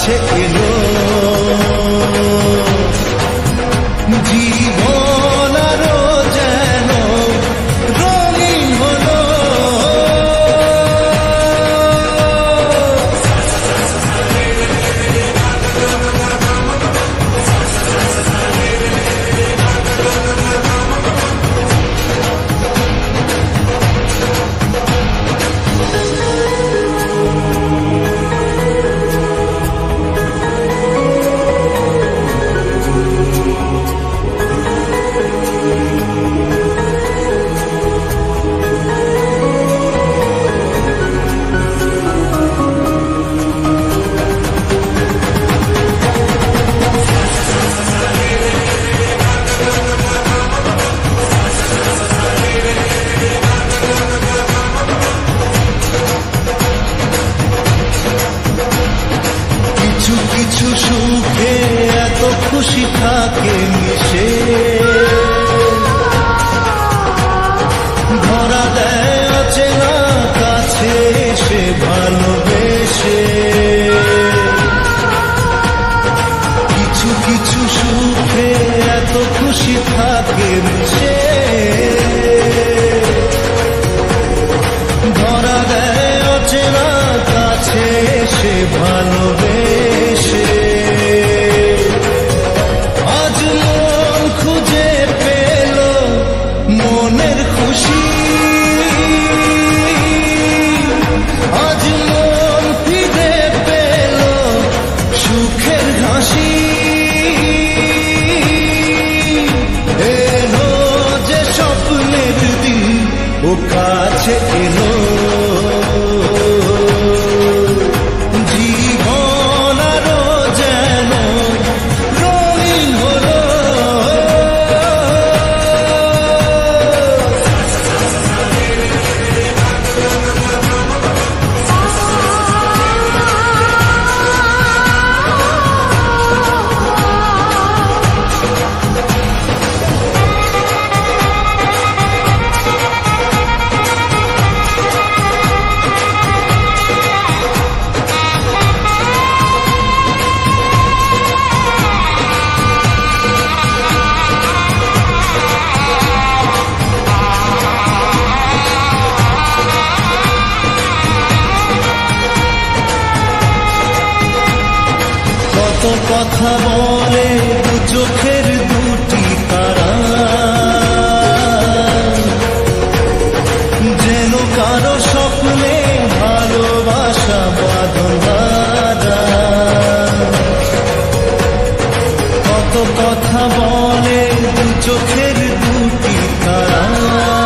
কাছে এলো জীবন আরো যেন রঙিন হলো। কিছু সুখে এত খুশি থাকে মিশে, ধরা দেয় অচেনা কাছে এসে ভালোবেসে। কিছু কিছু সুখে এত খুশি থাকে মিশে, ধরা দেয় অচেনা কাছে এসে ভালোবেসে। আজ মন খুঁজে পেল মনের খুশি, আজ মন ফিরে পেল সুখের হাসি। এলো যে স্বপ্নের দিন ও কাছে এলো, জীবন আরো যেন রঙিন হলো। কত কথা বলে দু চোখের দুটি তারা, যেন কারো স্বপ্নে ভালোবাসা বাঁধন বাঁধা। কত কথা বলে দু চোখের দুটি তারা,